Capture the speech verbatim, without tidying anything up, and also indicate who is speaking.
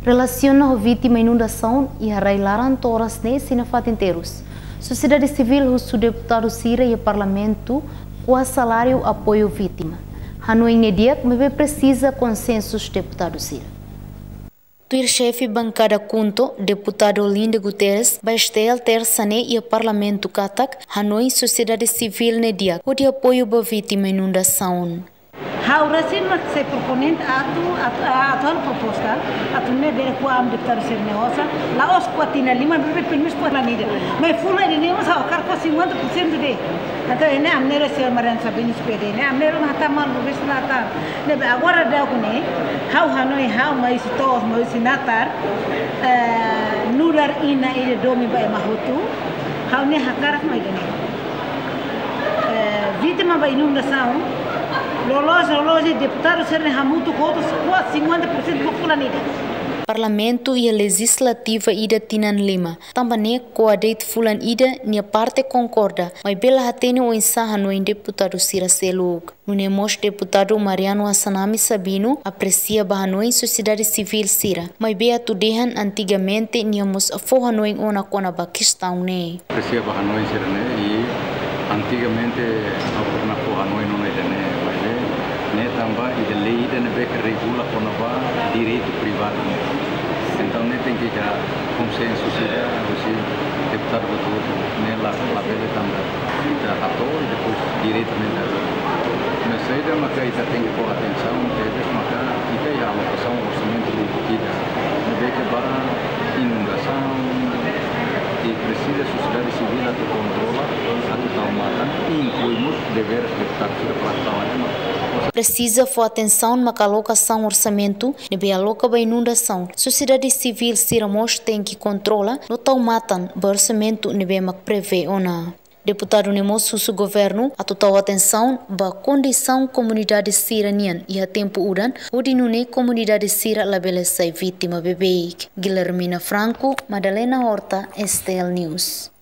Speaker 1: Relasiona o Vitima Inundasaun e a laran oras e nafatin terus. Sosiedade Sivil husu Deputadu sira e Parlamentu Koa Salariu apoiu Vitima. Hanoin diak maibe presiza konsensus Deputadu sira. Tuir-chefe bancada KHUNTO, Deputadu Guterres, Bastel Tersane e Parlamentu Katak, Hanoin Sosiedade Sivil ne diak, o de apoio ba Vitima Inundasaun.
Speaker 2: Haurasin mat se proponente atu atual proposta atu ne bere ko am deputado ser negocia la os quatina lima bebe permis por la nida mas fula de nemos ao car ko cinquenta por cento de até ene amnero se maran sabin spede ne amnero hata mal bes nata ne agora deu ko ne how hanoi how mais tos mais natar nular ina ide domi ba mahutu how ne hakar mai de ne Vitima ba Inundasaun Loloja, loloja, deputado ser hamutu kotos quase cinquenta por cento do planeta.
Speaker 1: Parlamento e a legislativa ida tinan lima. Também com a date fulan ida nia parte Konkorda, mas bela hatene o ensaha no deputado sira selug. No nemos deputado Mariano Assanami Sabino aprecia bahanoin sociedade civil sira, mas bea tudehan antigamente niamos afohanoin ona kona Pakistan ne.
Speaker 3: Aprecia bahanoin sira ne e antigamente na fohanoin ona ida ne. Ne tambah ide lei ide nebe que regula com a direito privado. Então ne tem que já consensus ide você deputado betul ne la la bele tambah ida ator e depois diretamente. Mas ide maka ida tem que pôr atenção teve maka ida ya alocação orçamento do ida nebe que ba inundação e precisa sociedade civil a controla a tomada e incluímos deveres de taxa para trabalhar.
Speaker 1: Precisa for atenção na alocação orçamento, nebe aloca ba inundação. Sociedade civil siramos tem que controla no tal matan ba orçamento nebe mak prevê ona. Deputado nemos husu governo a total atenção ba condição comunidade siranian e a tempo uran o dinune comunidade sira labele sai vítima bebê. Guilhermina Franco, Madalena Horta, S T L News.